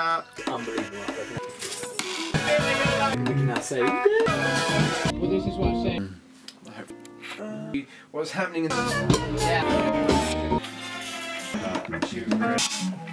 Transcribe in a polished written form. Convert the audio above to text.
Unbelievable. We can now say. Well, this is what I'm saying. What's happening in the... Yeah. She was great.